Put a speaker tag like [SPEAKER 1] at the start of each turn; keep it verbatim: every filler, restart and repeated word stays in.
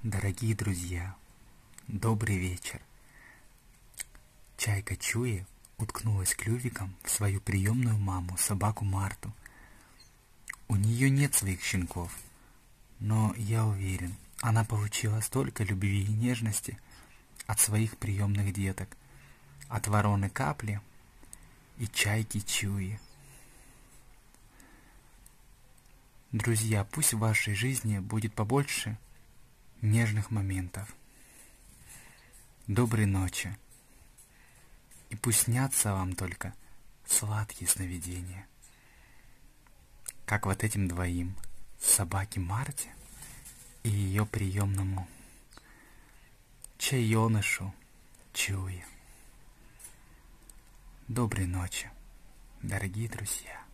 [SPEAKER 1] Дорогие друзья, добрый вечер. Чайка Чуя уткнулась клювиком в свою приемную маму, собаку Марту. У нее нет своих щенков, но я уверен, она получила столько любви и нежности от своих приемных деток, от вороны Капли и чайки Чуи. Друзья, пусть в вашей жизни будет побольше нежных моментов. Доброй ночи. И пусть снятся вам только сладкие сновидения. Как вот этим двоим, собаке Марте и ее приемному чаенышу Чуи. Доброй ночи, дорогие друзья.